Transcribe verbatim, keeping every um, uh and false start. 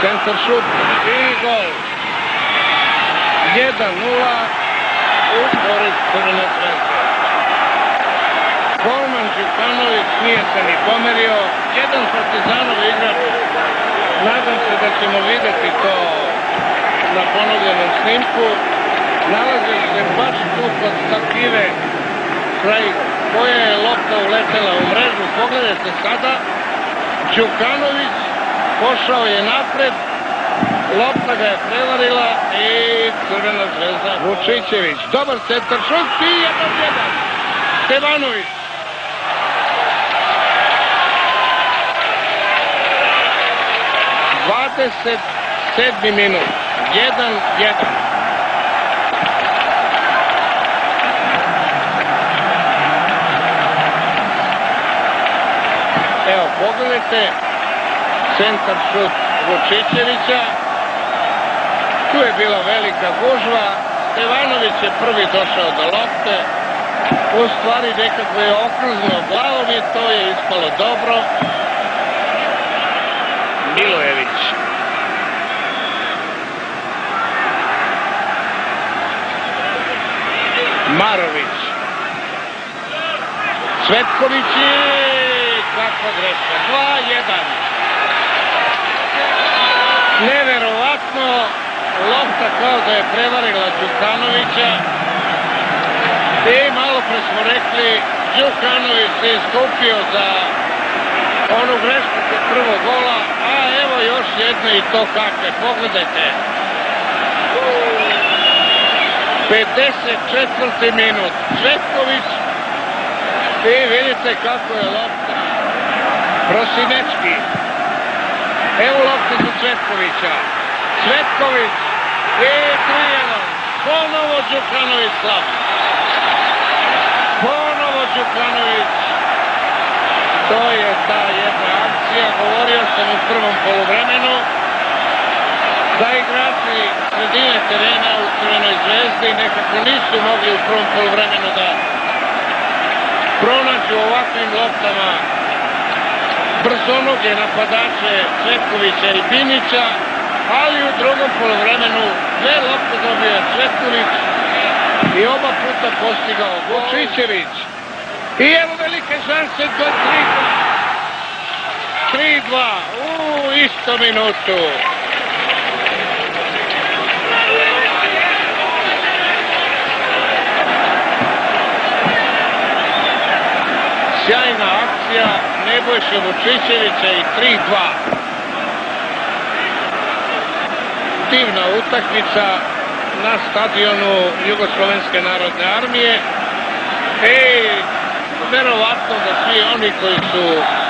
Centar šut i gol. jedan nula u korist Crvene Zvezde. Golman Đukanović nije se ni pomerio. Jedan Partizanov igrač. Nadam se da ćemo vidjeti to na ponovljenom snimku. Nalaze se baš tu kod stative kraj koje je lopta uletela u mrežu. Pogledajte sada. Đukanović pošao je napred. Lopta ga je prevarila i Crvena Zvezda. Vučićević, dobar centar šut i jedan jedan. Stevanović. dvadeset sedmi minut. jedan jedan. Evo, pogledajte centar šut Vučićevića. Tu je bila velika gužva. Stevanović je prvi došao do lopte. U stvari nekako je okrznuo glavom i to je ispalo dobro. Milojević. Marović. Cvetković i kakva greška. dva jedan. Neverovatno. Lopta kao da je prevarila Đukanovića. I malo pre smo rekli, Đukanović se iskupio za onu grešku kod prvog gola, a evo još jedno i to kakve. Pogledajte. pedeset četvrti minut. Cvetković. I vidite kako je lopta. Prosinečki. Evo lopta za Cvetkovića. Cvetković i tri jedan. Ponovo Đukanović slab. Ponovo Đukanović. To je ta jedna akcija. Govorio sam u prvom poluvremenu da igrači sredine terena u Crvenoj Zvezdi nekako nisu mogli u prvom poluvremenu da pronađu ovakvim loptama brzonoge napadače Cvetkovića i Binića, ali u drugom poluvremenu dve lopte dobio Cvetković i oba puta postigao Vučićević. I evo velike šanse do tri dva. tri dva u isto minutu. Sjajna akcija Nebojše Vučićevića i tri dva. Divna utakmica na stadionu Jugoslovenske narodne armije. I verovatno da svi oni koji su